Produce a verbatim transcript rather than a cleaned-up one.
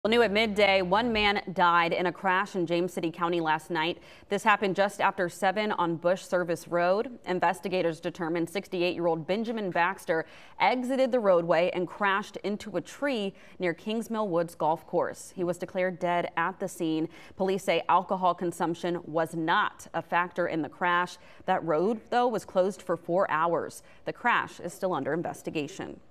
Well, new at midday, one man died in a crash in James City County last night. This happened just after seven on Busch Service Road. Investigators determined sixty-eight-year-old Benjamin Baxter exited the roadway and crashed into a tree near Kingsmill Woods Golf Course. He was declared dead at the scene. Police say alcohol consumption was not a factor in the crash. That road, though, was closed for four hours. The crash is still under investigation.